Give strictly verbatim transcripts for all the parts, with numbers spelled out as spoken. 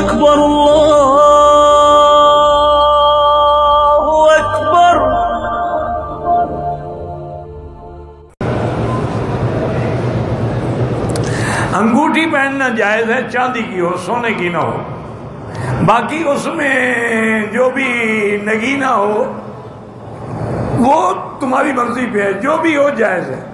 اکبر اللہ اکبر۔ انگوٹھی پہننا جائز ہے، چاندی کی ہو، سونے کی نہ ہو، باقی اس میں جو بھی نگینہ ہو وہ تمہاری مرضی پہ ہے، جو بھی ہو جائز ہے،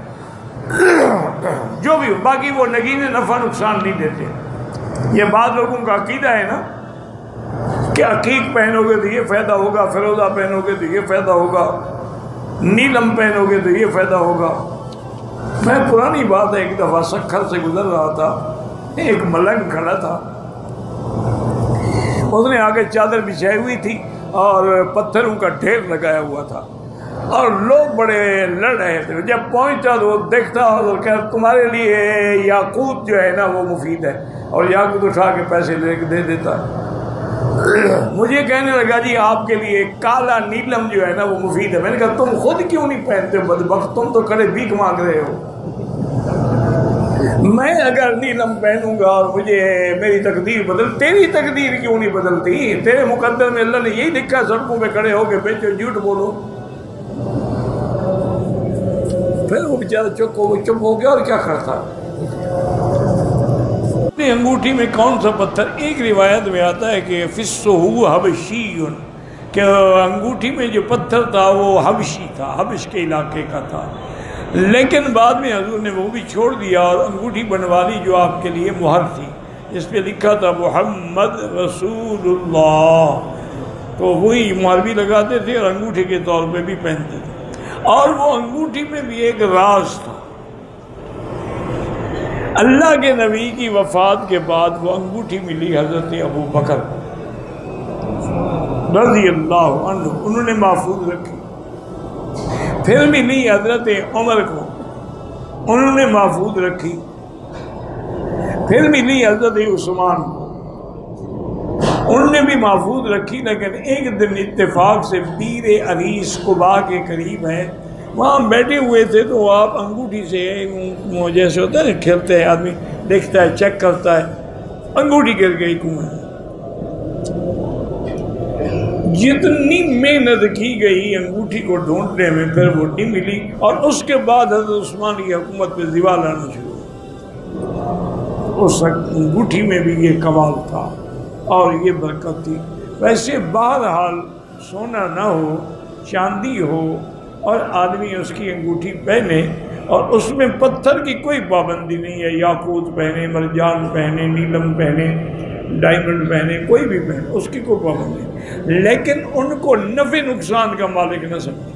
جو بھی ہو، باقی وہ نگینے نفع نقصان نہیں دیتے۔ یہ بعض لوگوں کا عقیدہ ہے نا کہ عقیق پہنو گے تو یہ فائدہ ہوگا، فیروزہ پہنو گے تو یہ فائدہ ہوگا، نیلم پہنو گے تو یہ فائدہ ہوگا۔ میں پرانی بات ہے، ایک دفعہ سکھر سے گزر رہا تھا، ایک ملنگ کھڑا تھا، اس نے آگے چادر بچھائی ہوئی تھی اور پتھروں کا ڈھیر لگایا ہوا تھا اور لوگ بڑے لڑ رہے تھے۔ جب پہنچا تو وہ دیکھتا اور کہا تمہارے لیے یاقوت جو ہے نا وہ مفید ہے، اور یاقوت اٹھا کے پیسے لے کے دے دیتا ہے۔ مجھے کہنے لگا جی آپ کے لیے کالا نیلم جو ہے نا وہ مفید ہے۔ میں نے کہا تم خود کیوں نہیں پہنتے بدبخت، تم تو کھڑے بھیک مانگ رہے ہو۔ میں اگر نیلم پہنوں گا اور مجھے میری تقدیر بدل، تیری تقدیر کیوں نہیں بدلتی؟ تیرے مقدر میں اللہ نے یہی لکھا سڑکوں پہ کھڑے ہو کے بیچو، جھوٹ بولو۔ پھر وہ بیچارہ چپ ہو چپ ہو گیا اور کیا کرتا۔ اپنی انگوٹھی میں کون سا پتھر؟ ایک روایت میں آتا ہے کہ فِسُّهُ حَبْشِيٌّ، کہ انگوٹھی میں جو پتھر تھا وہ حبشی تھا، حبش کے علاقے کا تھا، لیکن بعد میں حضور نے وہ بھی چھوڑ دیا اور انگوٹھی بنوا لی جو آپ کے لیے مہر تھی، جس پہ لکھا تھا محمد رسول اللہ، تو وہی مہر بھی لگاتے تھے اور انگوٹھی کے طور پہ بھی پہنتے تھے۔ اور وہ انگوٹھی میں بھی ایک راز تھا، اللہ کے نبی کی وفات کے بعد وہ انگوٹھی ملی حضرت ابو بکر رضی اللہ عنہ، انہوں نے محفوظ رکھی۔ پھر ملی حضرت عمر کو، انہوں نے محفوظ رکھی۔ پھر ملی حضرت عثمان کو، انہوں نے بھی محفوظ رکھی۔ لیکن ایک دن اتفاق سے بیر عریس قباء کے قریب ہے، وہاں بیٹھے ہوئے تھے تو آپ انگوٹھی سے جیسے ہوتا ہے نا کھیلتے ہیں آدمی، دیکھتا ہے چیک کرتا ہے، انگوٹھی گر گئی کنویں۔ جتنی محنت کی گئی انگوٹھی کو ڈھونڈنے میں پھر وہ نہیں ملی، اور اس کے بعد حضرت عثمان کی حکومت پہ زوال آنا شروع۔ اس انگوٹھی میں بھی یہ کمال تھا اور یہ برکت تھی۔ ویسے بہرحال سونا نہ ہو، چاندی ہو، اور آدمی اس کی انگوٹھی پہنے، اور اس میں پتھر کی کوئی پابندی نہیں ہے، یاقوت پہنے، مرجان پہنے، نیلم پہنے، ڈائمنڈ پہنے، کوئی بھی پہنے، اس کی کوئی پابندی نہیں، لیکن ان کو نفع نقصان کا مالک نہ سمجھے۔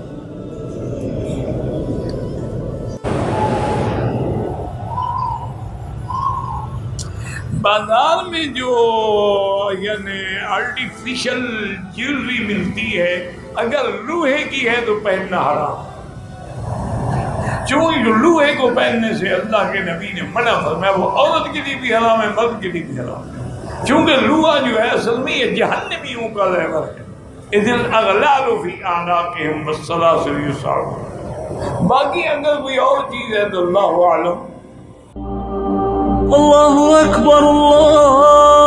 بازار میں جو یعنی آرٹیفیشل جیولری ملتی ہے، اگر لوہے کی ہے تو پہننا حرام، چونکہ لوہے کو پہننے سے اللہ کے نبی نے منع فرمایا، وہ عورت کے لیے بھی حرام ہے، مرد کے لیے بھی حرام ہے، چونکہ لوہا جو ہے اصل میں یہ جہنمیوں کا زیور ہے۔ اذ الاغلال فی اعناقہم والسلاسل یسعرون۔ باقی اگر کوئی اور چیز ہے تو اللہ اعلم۔ اللہ اکبر اللہ